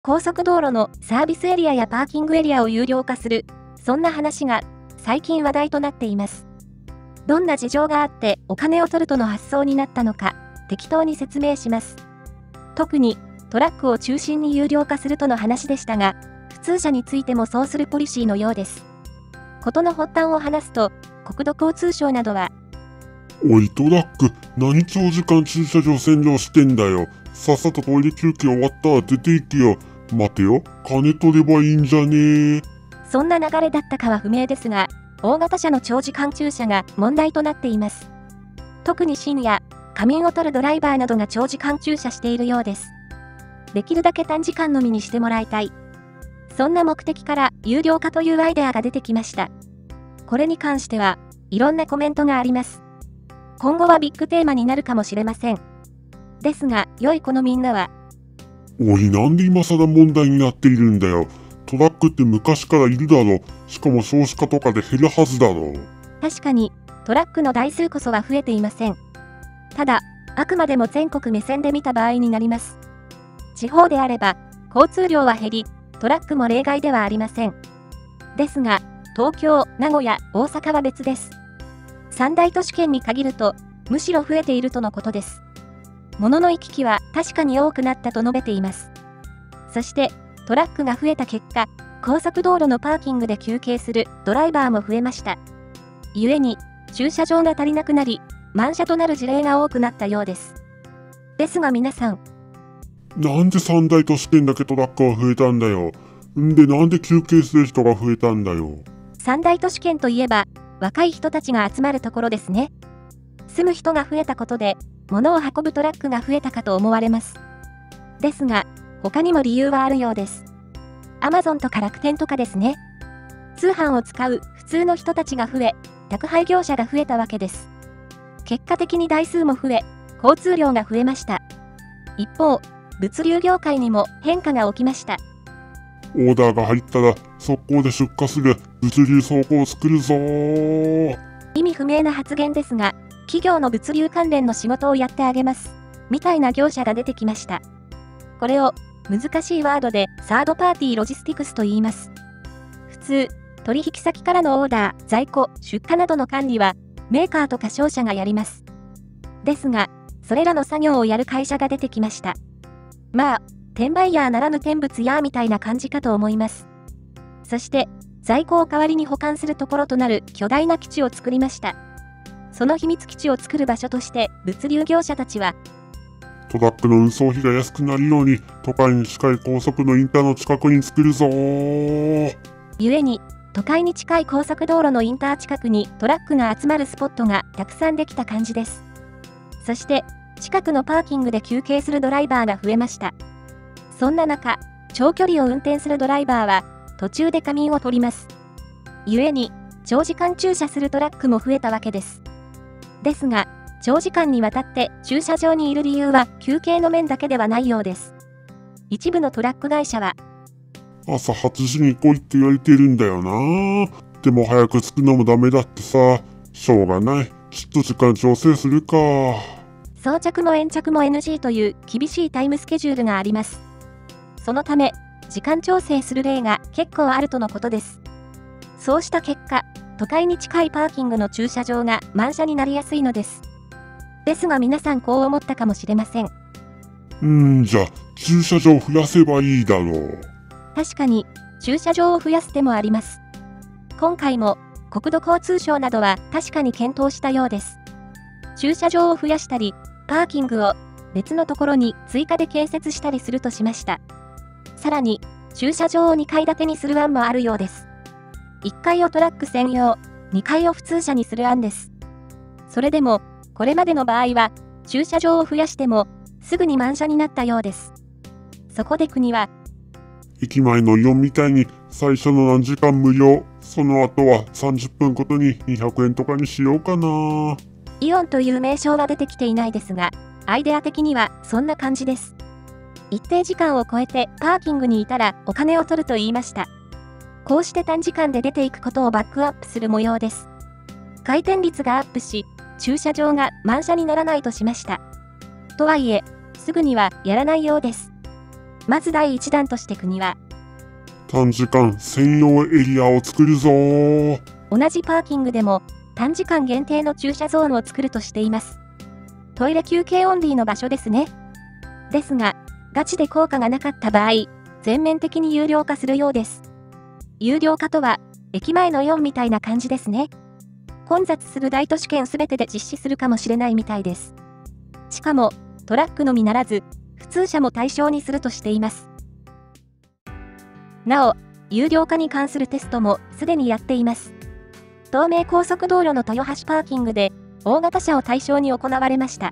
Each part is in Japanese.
高速道路のサービスエリアやパーキングエリアを有料化する、そんな話が最近話題となっています。どんな事情があってお金を取るとの発想になったのか、適当に説明します。特にトラックを中心に有料化するとの話でしたが、普通車についてもそうするポリシーのようです。事の発端を話すと、国土交通省などは、 おいトラック、何長時間駐車場占領してんだよ。さっさとトイレ休憩終わったら出て行けよ。待てよ、金取ればいいんじゃねえ。 そんな流れだったかは不明ですが、大型車の長時間駐車が問題となっています。特に深夜、仮眠を取るドライバーなどが長時間駐車しているようです。できるだけ短時間のみにしてもらいたい。そんな目的から有料化というアイデアが出てきました。これに関しては、いろんなコメントがあります。今後はビッグテーマになるかもしれません。ですが、良い子のみんなは、 おい、なんで今更問題になっているんだよ。トラックって昔からいるだろ。しかも少子化とかで減るはずだろ。 確かに、トラックの台数こそは増えていません。ただ、あくまでも全国目線で見た場合になります。地方であれば、交通量は減り、トラックも例外ではありません。ですが、東京、名古屋、大阪は別です。三大都市圏に限ると、むしろ増えているとのことです。物の行き来は確かに多くなったと述べています。そして、トラックが増えた結果、高速道路のパーキングで休憩するドライバーも増えました。故に、駐車場が足りなくなり、満車となる事例が多くなったようです。ですが皆さん、 なんで三大都市圏だけトラックが増えたんだよ。んでなんで休憩する人が増えたんだよ。 三大都市圏といえば、若い人たちが集まるところですね。住む人が増えたことで、物を運ぶトラックが増えたかと思われます。ですが、他にも理由はあるようです。Amazon とか楽天とかですね。通販を使う普通の人たちが増え、宅配業者が増えたわけです。結果的に台数も増え、交通量が増えました。一方、物流業界にも変化が起きました。 オーダーが入ったら速攻で出荷する物流倉庫を作るぞー。 意味不明な発言ですが、企業の物流関連の仕事をやってあげます。みたいな業者が出てきました。これを難しいワードでサードパーティーロジスティクスと言います。普通、取引先からのオーダー、在庫、出荷などの管理はメーカーとか商社がやります。ですが、それらの作業をやる会社が出てきました。まあ、転売ヤーならぬ転物ヤーみたいな感じかと思います。そして、在庫を代わりに保管するところとなる巨大な基地を作りました。その秘密基地を作る場所として物流業者たちは、 トラックの運送費が安くなるように都会に近い高速のインターの近くに作るぞー。 故に、都会に近い高速道路のインター近くにトラックが集まるスポットがたくさんできた感じです。そして、近くのパーキングで休憩するドライバーが増えました。そんな中、長距離を運転するドライバーは途中で仮眠を取ります。故に、長時間駐車するトラックも増えたわけです。ですが、長時間にわたって駐車場にいる理由は休憩の面だけではないようです。一部のトラック会社は、 朝8時に来いって言われてるんだよな。でも早く着くのもダメだってさ。しょうがない。ちょっと時間調整するか。 装着も延着も NG という厳しいタイムスケジュールがあります。そのため、時間調整する例が結構あるとのことです。そうした結果、都会に近いパーキングの駐車場が満車になりやすいのです。ですが皆さんこう思ったかもしれません。 じゃあ、駐車場増やせばいいだろう。 確かに、駐車場を増やす手もあります。今回も、国土交通省などは確かに検討したようです。駐車場を増やしたり、パーキングを別のところに追加で建設したりするとしました。さらに、駐車場を2階建てにする案もあるようです。1階をトラック専用、2階を普通車にする案です。それでも、これまでの場合は、駐車場を増やしても、すぐに満車になったようです。そこで国は、 駅前のイオンみたいに最初の何時間無料、その後は30分ごとに200円とかにしようかな。 イオンという名称は出てきていないですが、アイデア的にはそんな感じです。一定時間を超えてパーキングにいたらお金を取ると言いました。こうして短時間で出ていくことをバックアップする模様です。回転率がアップし、駐車場が満車にならないとしました。とはいえ、すぐにはやらないようです。 まず第1弾として国は、 短時間専用エリアを作るぞー。 同じパーキングでも短時間限定の駐車ゾーンを作るとしています。トイレ休憩オンリーの場所ですね。ですが、ガチで効果がなかった場合、全面的に有料化するようです。有料化とは、駅前のイオンみたいな感じですね。混雑する大都市圏すべてで実施するかもしれないみたいです。しかも、トラックのみならず、普通車も対象にするとしています。なお、有料化に関するテストもすでにやっています。東名高速道路の豊橋パーキングで、大型車を対象に行われました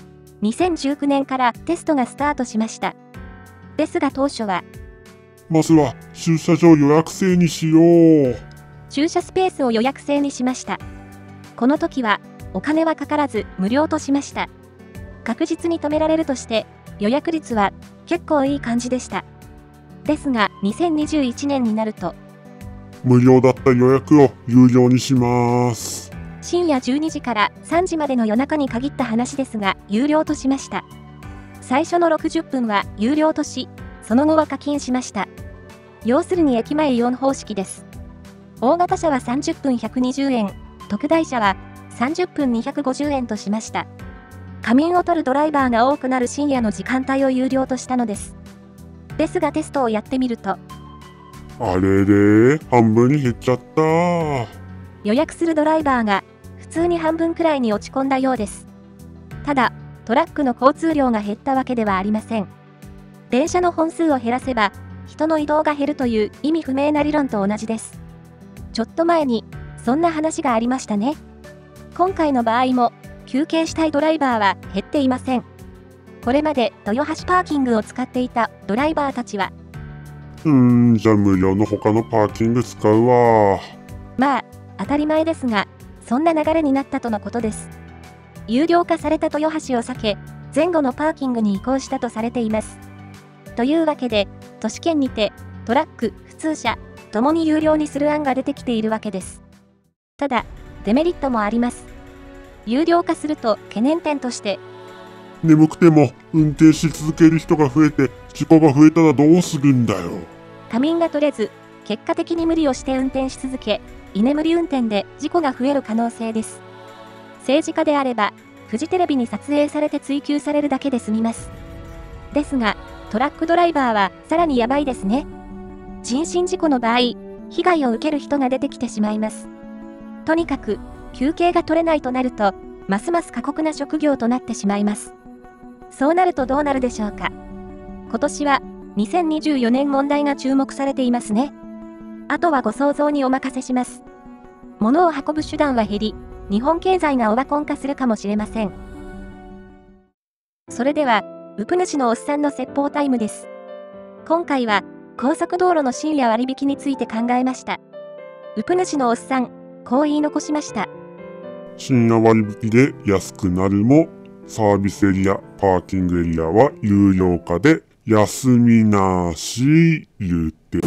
。2019年からテストがスタートしました。ですが当初は、 まずは駐車場予約制にしよう。 駐車スペースを予約制にしました。この時は、お金はかからず無料としました。確実に止められるとして、予約率は結構いい感じでした。ですが、2021年になると、 無料だった予約を有料にします。 深夜12時から3時までの夜中に限った話ですが、有料としました。最初の60分は有料とし、その後は課金しました。要するに駅前イオン方式です。大型車は30分120円、特大車は30分250円としました。仮眠を取るドライバーが多くなる深夜の時間帯を有料としたのです。ですがテストをやってみると、 あれれ、半分に減っちゃった。 予約するドライバーが普通に半分くらいに落ち込んだようです。ただ、トラックの交通量が減ったわけではありません。電車の本数を減らせば、人の移動が減るという意味不明な理論と同じです。ちょっと前に、そんな話がありましたね。今回の場合も、休憩したいドライバーは減っていません。これまで豊橋パーキングを使っていたドライバーたちは、 じゃあ無料の他のパーキング使うわ。 まあ、当たり前ですが、そんな流れになったとのことです。有料化された豊橋を避け、前後のパーキングに移行したとされています。というわけで、都市圏にて、トラック、普通車、ともに有料にする案が出てきているわけです。ただ、デメリットもあります。有料化すると懸念点として、 眠くても運転し続ける人が増えて、事故が増えたらどうするんだよ。 仮眠が取れず、結果的に無理をして運転し続け、居眠り運転で事故が増える可能性です。政治家であれば、フジテレビに撮影されて追及されるだけで済みます。ですが、トラックドライバーはさらにやばいですね。人身事故の場合、被害を受ける人が出てきてしまいます。とにかく、休憩が取れないとなると、ますます過酷な職業となってしまいます。そうなるとどうなるでしょうか。今年は、2024年問題が注目されていますね。あとはご想像にお任せします。物を運ぶ手段は減り、日本経済がオワコン化するかもしれません。それでは、ウプ主のおっさんの説法タイムです。今回は、高速道路の深夜割引について考えました。ウプ主のおっさん、こう言い残しました。 深夜割引で安くなるも、サービスエリア、パーキングエリアは有料化で休みなし、言って